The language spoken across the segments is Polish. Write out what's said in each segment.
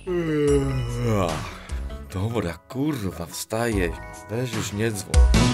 Dobra, kurwa, wstaję. Weź już nie dzwoń.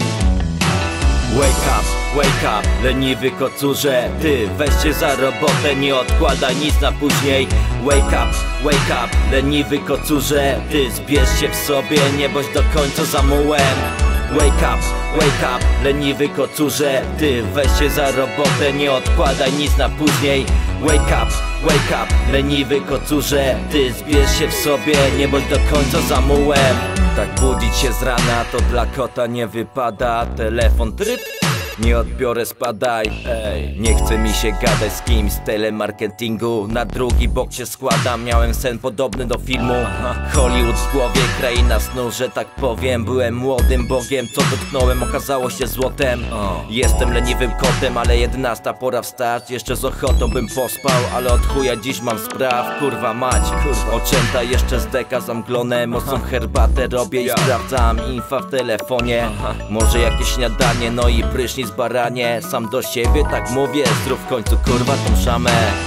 Wake up, leniwy kocurze. Ty, weź się za robotę, nie odkładaj nic na później. Wake up, leniwy kocurze. Ty, zbierz się w sobie, nie bądź do końca za mułem. Wake up, leniwy kocurze. Ty, weź się za robotę, nie odkładaj nic na później. Wake up, leniwy kocurze. Ty, zbierz się w sobie, nie bądź do końca za mułem. Tak budzić się z rana to dla kota nie wypada. Telefon tryb, nie odbiorę, spadaj. Ej, nie chce mi się gadać z kimś z telemarketingu. Na drugi bok się składam, miałem sen podobny do filmu. Hollywood w głowie, kraina snu, że tak powiem. Byłem młodym bogiem, co dotknąłem okazało się złotem. Jestem leniwym kotem, ale 11 pora wstać. Jeszcze z ochotą bym pospał, ale od chuja dziś mam spraw. Kurwa mać, oczęta jeszcze z deka zamglone. Mocną herbatę robię i sprawdzam infa w telefonie. Może jakieś śniadanie, no i prysznic baranie. Sam do siebie tak mówię, zrób w końcu kurwa tą szamę.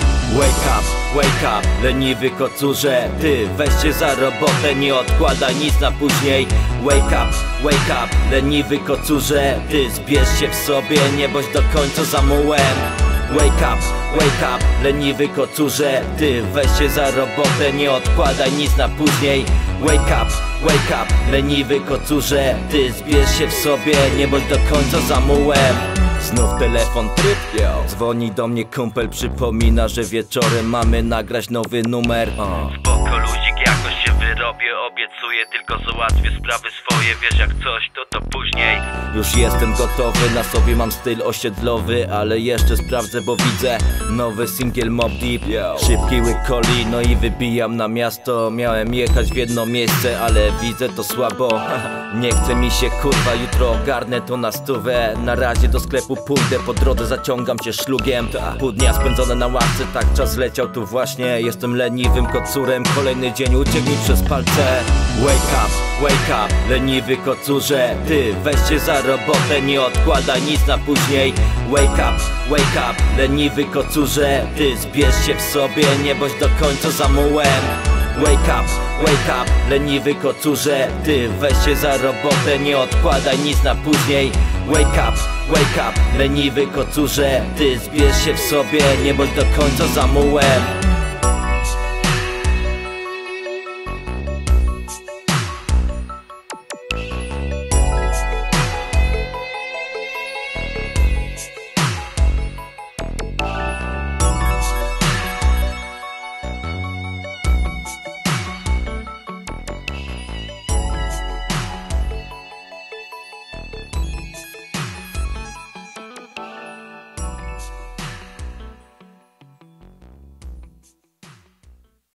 Wake up, leniwy kocurze. Ty, weź się za robotę, nie odkładaj nic na później. Wake up, leniwy kocurze. Ty, zbierz się w sobie, nie bądź do końca za mułem. Wake up, leniwy kocurze. Ty, weź się za robotę, nie odkładaj nic na później. Wake up, leniwy kocurze. Ty, zbierz się w sobie, nie bądź do końca za mułem. Znów telefon tryb, dzwoni do mnie kumpel, przypomina, że wieczorem mamy nagrać nowy numer. Spoko luzik, jakoś się wyrobię, obiecuję, tylko załatwię sprawy swoje. Wiesz jak coś, to później. Już jestem gotowy, na sobie mam styl osiedlowy, ale jeszcze sprawdzę, bo widzę nowy singiel Mobb Deep. Szybki łyk coli, no i wybijam na miasto. Miałem jechać w jedno miejsce, ale widzę to słabo. Nie chce mi się kurwa, jutro ogarnę to na stówę. Na razie do sklepu pójdę, po drodze zaciągam się szlugiem. Pół dnia spędzone na ławce, tak czas leciał tu właśnie. Jestem leniwym kocurem, kolejny dzień uciekł mi przez palce. Wake up, leniwy kocurze. Ty, weź się za robotę, nie odkładaj nic na później. Wake up, leniwy kocurze. Ty, zbierz się w sobie, nie bądź do końca za mułem. Wake up, leniwy kocurze. Ty, weź się za robotę, nie odkładaj nic na później. Wake up, leniwy kocurze. Ty, zbierz się w sobie, nie bądź do końca za mułem.